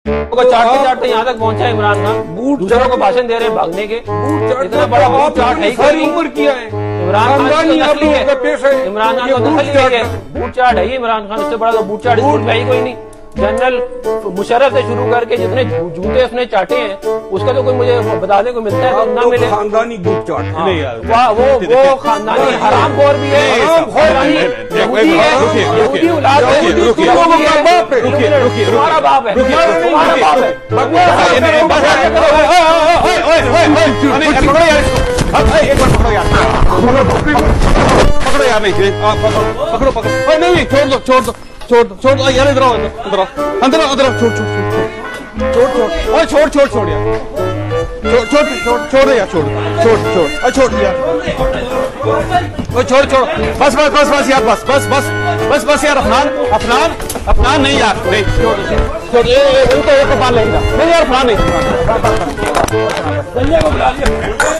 चाटते चाटते यहाँ तक पहुंचा इमरान खान, दूसरों को भाषण दे रहे हैं भागने के। इतना बड़ा बूट चाट है, सारी उम्र किया है। इमरान खान की नकली है, इमरान खान का नकली है, बूट चाट है इमरान खान। उससे बड़ा तो बूट चाट स्कूल में ही कोई नहीं। जनरल मुशर्रफ से शुरू करके जितने जूते उसने चाटे हैं, उसका तो कोई मुझे बताने को मिलता है तो ना मिले। खानदानी बूट चाट वो खानदानी हरामखोर भी है, यहूदी औलाद है, तुम्हारा बाप है, तुम्हारा बाप है। पकड़ो यार, नहीं पकड़ो पकड़ो, नहीं छोड़ दो छोड़ दो छोड़ दो छोड़ दो यार, इधर आओ इधर आओ अंदर आओ, अंदर आओ, छोड़ छोड़ छोड़ छोड़ ओए छोड़ छोड़ छोड़ यार, छोड़ छोड़ छोड़ छोड़ यार, छोड़ छोड़ छोड़ छोड़ यार, ओए छोड़ छोड़, बस बस बस बस यार, बस बस बस बस बस यार, अफनान अफनान अफनान नहीं यार, नहीं छोड़ छोड़, ये उनको एक बार लेगा नहीं यार, अफनान नहीं।